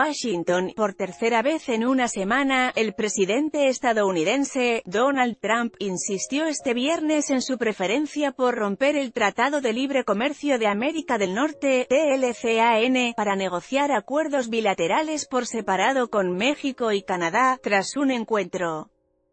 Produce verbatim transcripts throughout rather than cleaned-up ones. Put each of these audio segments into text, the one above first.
Washington. Por tercera vez en una semana, el presidente estadounidense, Donald Trump, insistió este viernes en su preferencia por romper el Tratado de Libre Comercio de América del Norte, T L C A N, para negociar acuerdos bilaterales por separado con México y Canadá, tras un encuentro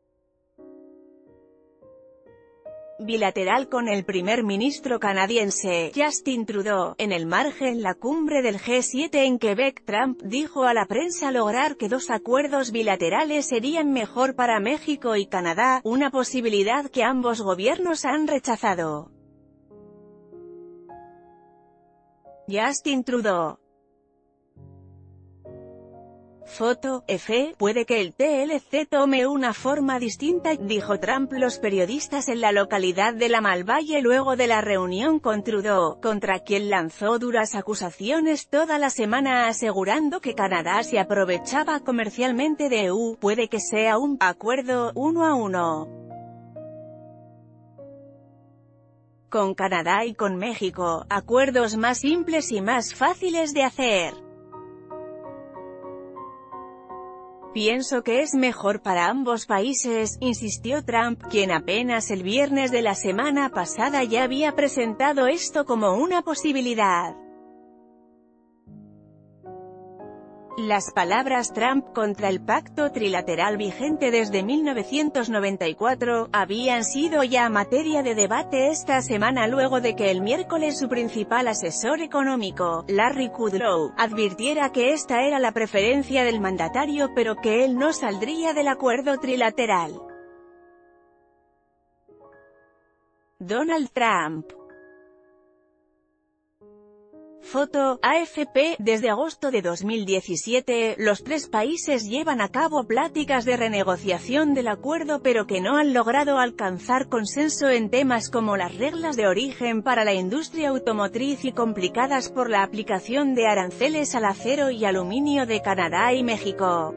bilateral con el primer ministro canadiense, Justin Trudeau, en el margen la cumbre del G siete en Quebec. Trump dijo a la prensa lograr que dos acuerdos bilaterales serían mejor para México y Canadá, una posibilidad que ambos gobiernos han rechazado. Justin Trudeau. Foto, F, puede que el T L C tome una forma distinta, dijo Trump los periodistas en la localidad de La Malvalle luego de la reunión con Trudeau, contra quien lanzó duras acusaciones toda la semana asegurando que Canadá se aprovechaba comercialmente de E U. Puede que sea un acuerdo uno a uno con Canadá y con México, acuerdos más simples y más fáciles de hacer. Pienso que es mejor para ambos países, insistió Trump, quien apenas el viernes de la semana pasada ya había presentado esto como una posibilidad. Las palabras Trump contra el pacto trilateral vigente desde mil novecientos noventa y cuatro, habían sido ya materia de debate esta semana luego de que el miércoles su principal asesor económico, Larry Kudlow, advirtiera que esta era la preferencia del mandatario pero que él no saldría del acuerdo trilateral. Donald Trump. Foto, A F P, desde agosto de dos mil diecisiete, los tres países llevan a cabo pláticas de renegociación del acuerdo pero que no han logrado alcanzar consenso en temas como las reglas de origen para la industria automotriz y complicadas por la aplicación de aranceles al acero y aluminio de Canadá y México.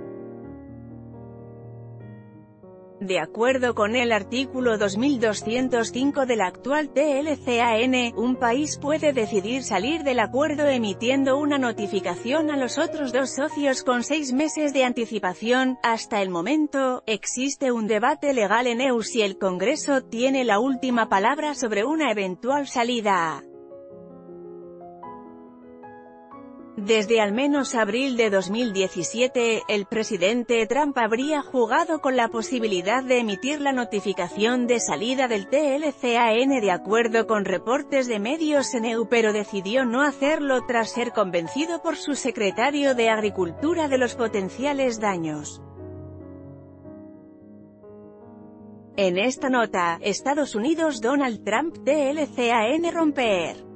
De acuerdo con el artículo dos mil doscientos cinco del actual T L C A N, un país puede decidir salir del acuerdo emitiendo una notificación a los otros dos socios con seis meses de anticipación. Hasta el momento, existe un debate legal en E U si el Congreso tiene la última palabra sobre una eventual salida. Desde al menos abril de dos mil diecisiete, el presidente Trump habría jugado con la posibilidad de emitir la notificación de salida del T L C A N de acuerdo con reportes de medios en E U, pero decidió no hacerlo tras ser convencido por su secretario de Agricultura de los potenciales daños. En esta nota, Estados Unidos Donald Trump T L C A N romper.